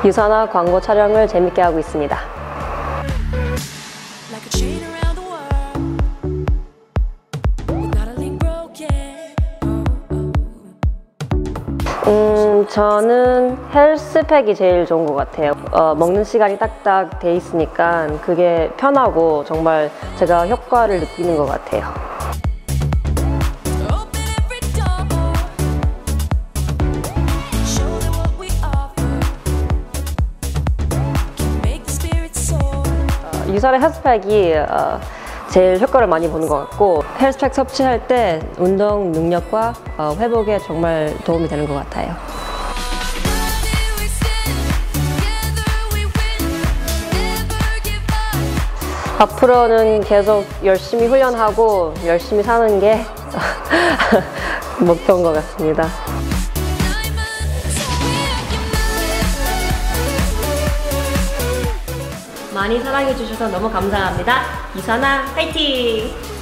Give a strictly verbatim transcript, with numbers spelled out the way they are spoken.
유산화 광고 촬영을 재밌게 하고 있습니다. 음, 저는 헬스팩이 제일 좋은 것 같아요. 어, 먹는 시간이 딱딱 돼 있으니까 그게 편하고 정말 제가 효과를 느끼는 것 같아요. 어, 유산화 헬스팩이 어, 제일 효과를 많이 보는 것 같고, 헬스팩 섭취할 때 운동 능력과 어, 회복에 정말 도움이 되는 것 같아요. 앞으로는 계속 열심히 훈련하고 열심히 사는 게 목표인 것 같습니다. 많이 사랑해 주셔서 너무 감사합니다. 유산화 화이팅!